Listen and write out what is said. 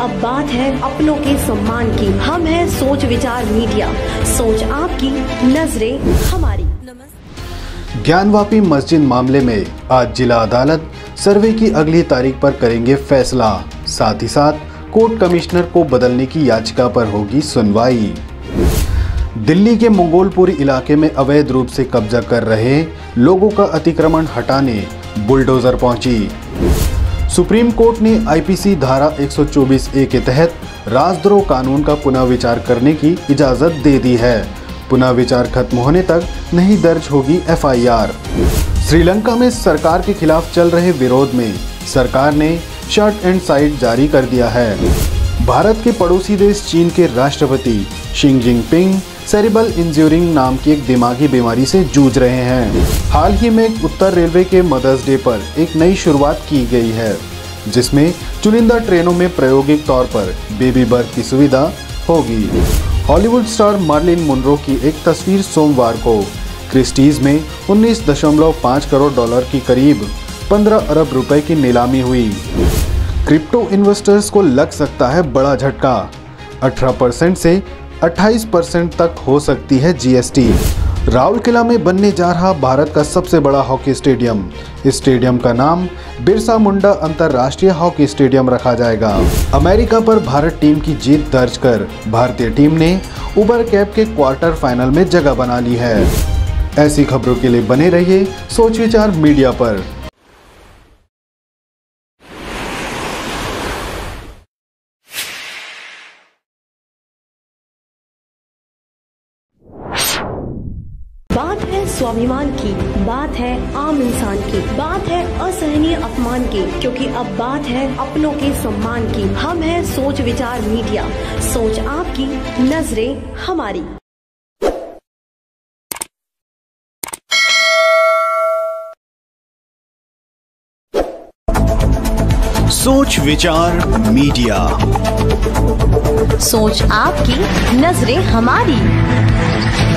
अब बात है अपनों के सम्मान की। हम है सोच विचार मीडिया, सोच आपकी, नजरें हमारी। ज्ञानवापी मस्जिद मामले में आज जिला अदालत सर्वे की अगली तारीख पर करेंगे फैसला। साथ ही साथ कोर्ट कमिश्नर को बदलने की याचिका पर होगी सुनवाई। दिल्ली के मंगोलपुरी इलाके में अवैध रूप से कब्जा कर रहे लोगों का अतिक्रमण हटाने बुलडोजर पहुंची। सुप्रीम कोर्ट ने आईपीसी धारा 124A के तहत राजद्रोह कानून का पुनः विचार करने की इजाजत दे दी है। पुनः विचार खत्म होने तक नहीं दर्ज होगी FIR। श्रीलंका में सरकार के खिलाफ चल रहे विरोध में सरकार ने शर्ट एंड साइड जारी कर दिया है। भारत के पड़ोसी देश चीन के राष्ट्रपति शी जिनपिंग सेरिब्रल इंज्यूरिंग नाम की एक दिमागी बीमारी से जूझ रहे हैं। हाल ही में उत्तर रेलवे के मदर्स डे पर एक नई शुरुआत की गई है, जिसमें चुनिंदा ट्रेनों में प्रायोगिक तौर पर बेबी बर्थ की सुविधा होगी। हॉलीवुड स्टार मार्लिन मोनरो की एक तस्वीर सोमवार को क्रिस्टीज में 19.5 करोड़ डॉलर की करीब 15 अरब रुपए की नीलामी हुई। क्रिप्टो इन्वेस्टर्स को लग सकता है बड़ा झटका। 18% से 28% तक हो सकती है GST। राउरकेला में बनने जा रहा भारत का सबसे बड़ा हॉकी स्टेडियम। इस स्टेडियम का नाम बिरसा मुंडा अंतर्राष्ट्रीय हॉकी स्टेडियम रखा जाएगा। अमेरिका पर भारत टीम की जीत दर्ज कर भारतीय टीम ने उबर कैप के क्वार्टर फाइनल में जगह बना ली है। ऐसी खबरों के लिए बने रहिए सोच विचार मीडिया पर। बात है स्वाभिमान की, बात है आम इंसान की, बात है असहनीय अपमान की, क्योंकि अब बात है अपनों के सम्मान की। हम है सोच विचार मीडिया, सोच आपकी, नजरें हमारी। सोच विचार मीडिया, सोच आपकी, नजरें हमारी।